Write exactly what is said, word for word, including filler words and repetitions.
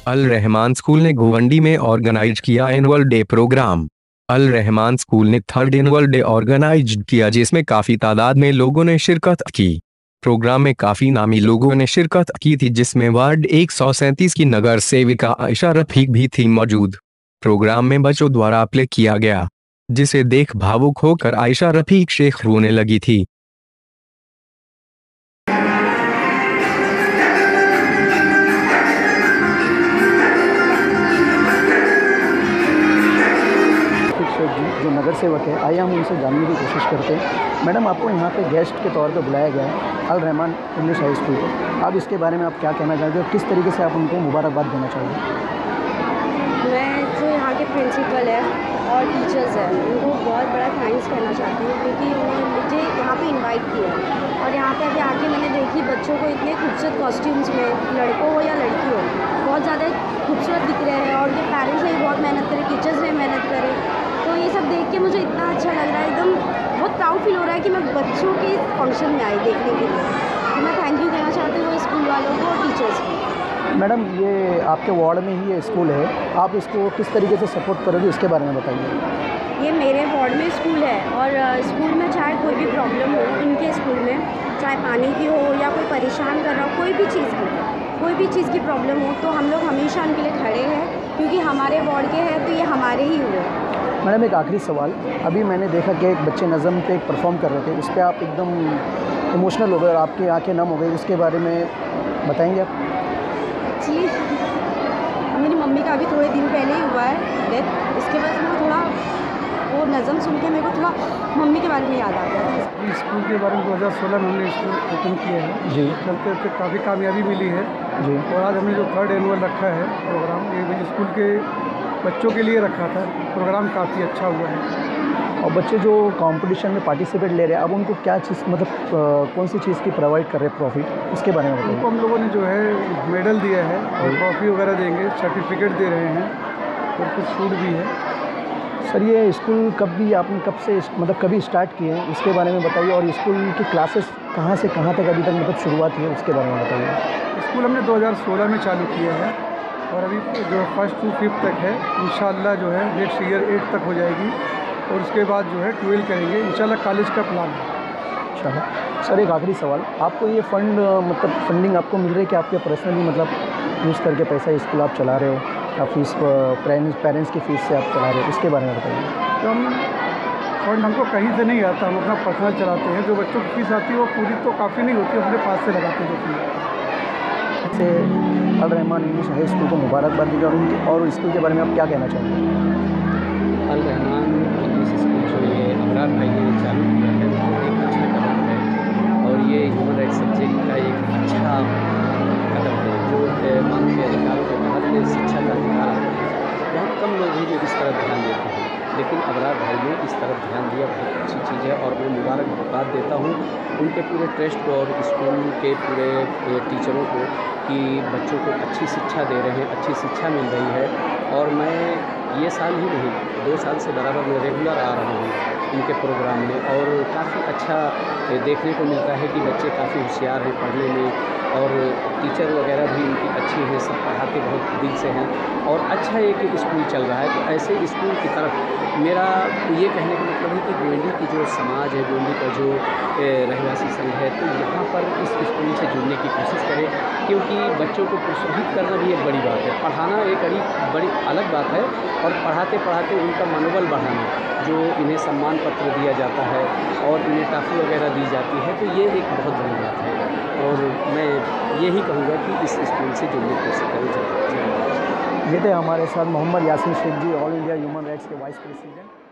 अल Rahman school ने गोवंडी में organise किया annual day programme. Al Rahman school ने थर्ड एनुअल डे ऑर्गेनाइज किया जिसमें काफी तादाद में लोगों ने शिरकत की। प्रोग्राम में काफी नामी लोगों ने शिरकत की थी जिसमें वार्ड एक सौ सैंतीस की नगर सेविका आयशा रफीक भी थी मौजूद। प्रोग्राम में बच्चों द्वारा प्ले किया गया जिसे देख भावुक होकर आयशा रफीक शेख रोने लगी थी। शेख जी जो नगर सेवक है, आइए हम उनसे जानने की कोशिश करते हैं। मैडम, आपको यहाँ पे गेस्ट के तौर पे बुलाया गया है Al Rahman English high school को। आप इसके बारे में आप क्या कहना चाहते हो, किस तरीके से आप उनको मुबारकबाद देना चाहोगे? मैं जो यहाँ के प्रिंसिपल है और टीचर्स हैं उनको बहुत बड़ा थैंक्स करना चाहती हूँ क्योंकि उन्होंने मुझे यहाँ पे इनवाइट किया और यहाँ पे अभी आके मैंने देखी बच्चों को इतने खूबसूरत कॉस्ट्यूम्स में, लड़कों हो या लड़की हो, बहुत ज़्यादा खूबसूरत दिख रहे हैं और उनके पेरेंट्स ने भी बहुत मेहनत करी, टीचर्स ने मेहनत करी। तो ये सब देख के मुझे इतना अच्छा लग रहा है, एकदम बहुत प्राउड फील हो रहा है कि मैं बच्चों के फंक्शन में आई देखने के लिए। तो मैं थैंक यू कहना चाहती हूँ स्कूल वालों को और टीचर्स को। मैडम, ये आपके वार्ड में ही ये स्कूल है, आप इसको किस तरीके से सपोर्ट करोगे उसके बारे में बताइए। ये मेरे वार्ड में स्कूल है और स्कूल में चाहे कोई भी प्रॉब्लम हो, इनके स्कूल में चाहे पानी की हो या कोई परेशान कर रहा हो, कोई भी चीज़ की कोई भी चीज़ की प्रॉब्लम हो तो हम लोग हमेशा उनके लिए खड़े हैं क्योंकि हमारे वार्ड के हैं तो ये हमारे ही हुए। मैडम, एक आखिरी सवाल, अभी मैंने देखा कि एक बच्चे नज़म पे एक परफॉर्म कर रहे थे, उस पर आप एकदम इमोशनल हो गए और आपकी आंखें नम हो गई, उसके बारे में बताएंगे आप? जी, मेरी मम्मी का अभी थोड़े दिन पहले ही हुआ है डेथ, उसके बाद मेरे को थोड़ा वो नज़म सुन के मेरे को थोड़ा मम्मी के बारे में याद आ गया। स्कूल के बारे में दो हज़ार सोलह में हमने स्कूल ओपन किया है जी, चलते चलते काफ़ी कामयाबी मिली है जी। और आज हमने जो थर्ड एनुअल रखा है प्रोग्राम, ये भी स्कूल के बच्चों के लिए रखा था। प्रोग्राम काफ़ी अच्छा हुआ है और बच्चे जो कंपटीशन में पार्टिसिपेट ले रहे हैं, अब उनको क्या चीज़ मतलब आ, कौन सी चीज़ की प्रोवाइड कर रहे हैं प्रॉफिट, उसके बारे में बताइए। उनको हम लोगों ने जो है मेडल दिया है और ट्रॉफी वगैरह देंगे, सर्टिफिकेट दे रहे हैं और कुछ छूट भी है। सर, ये स्कूल कब भी आपने कब से मतलब कभी स्टार्ट किए हैं उसके बारे में बताइए, और स्कूल की क्लासेस कहाँ से कहाँ तक अभी तक मतलब शुरुआत हुई है उसके बारे में बताइए। स्कूल हमने दो हज़ार सोलह में चालू किया है और अभी जो फर्स्ट टू फिफ्थ तक है, इंशाल्लाह जो है नेक्स्ट ईयर एट तक हो जाएगी और उसके बाद जो है ट्वेल्व करेंगे इंशाल्लाह, कॉलेज का प्लान है। अच्छा सर, एक आखिरी सवाल, आपको ये फंड मतलब फंडिंग आपको मिल रही है कि आपके पर्सनली मतलब यूज़ करके पैसा स्कूल आप चला रहे हो या फीस पेरेंट्स पेरेंट्स की फ़ीस से आप चला रहे हो, उसके बारे में बताइए। तो हम फंड हमको कहीं से नहीं आता, हम अपना पर्सनल चलाते हैं। जो बच्चों की फीस आती है वो पूरी तो काफ़ी नहीं होती, अपने पास से लगाते हैं जो फीस। से Al Rahman English high school को मुबारकबाद दीजिए और उनके और स्कूल के बारे में आप क्या कहना चाहेंगे? अल रहमान इंग्लिश स्कूल जो ये अबरार भाई ने चालू किया है वो एक अच्छा कदम है और ये ह्यूमन राइट सब्जेक्ट का एक अच्छा कदम है जो मानव के अधिकारों के तहत शिक्षा का अधिकार आता है। बहुत कम लोग हैं जो इस तरफ ध्यान देते हैं, लेकिन अबरार भाई ने इस तरफ ध्यान दिया, बहुत अच्छी चीज़ है और मैं मुबारकबाद देता हूँ उनके पूरे ट्रस्ट को और स्कूल के पूरे टीचरों को कि बच्चों को अच्छी शिक्षा दे रहे हैं, अच्छी शिक्षा मिल रही है। और मैं ये साल ही नहीं, दो साल से बराबर मैं रेगुलर आ रहा हूँ इनके प्रोग्राम में और काफ़ी अच्छा देखने को मिलता है कि बच्चे काफ़ी होशियार हैं पढ़ने में और टीचर वगैरह भी इनकी अच्छी हैं, सब पढ़ाते बहुत दिल से हैं और अच्छा एक स्कूल चल रहा है। तो ऐसे स्कूल की तरफ मेरा ये कहने का मतलब है कि गोंडी की जो समाज है, गोंडी का जो रहवासी संघ है, तो यहाँ पर इस स्कूल से जुड़ने की कोशिश करें क्योंकि बच्चों को प्रोत्साहित करना भी एक बड़ी बात है। पढ़ाना एक बड़ी बड़ी अलग बात है और पढ़ाते पढ़ाते उनका मनोबल बढ़ाना, जो इन्हें सम्मान पत्र दिया जाता है और इन्हें टॉफ़ी वगैरह दी जाती है, तो ये एक बहुत बड़ी बात है और मैं यही कहूँगा कि इस स्कूल से जुड़ने की कोशिश करें। ये थे हमारे साथ Mohammad Yasin Shaikh ji, All India human rights के वाइस प्रेसिडेंट।